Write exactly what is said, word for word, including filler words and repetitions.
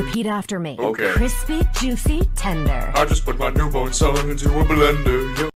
Repeat after me. Okay. Crispy, juicy, tender. I just put my newborn son into a blender. Yo.